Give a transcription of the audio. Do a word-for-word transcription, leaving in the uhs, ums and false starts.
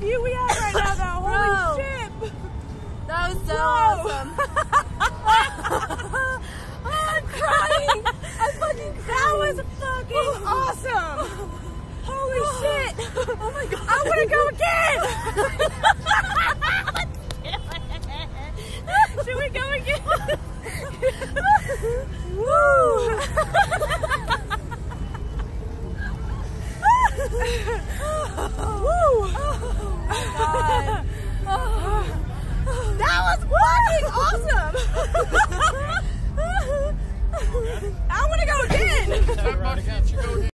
view we have right now, though. Holy Bro. shit. That was so Whoa. awesome. Oh, I'm crying. I'm fucking crying. That was fucking awesome. Holy shit. Oh my god. I want to go again. Should we go again? Woo. Woo. Oh my god. That was fucking awesome. I want to go again.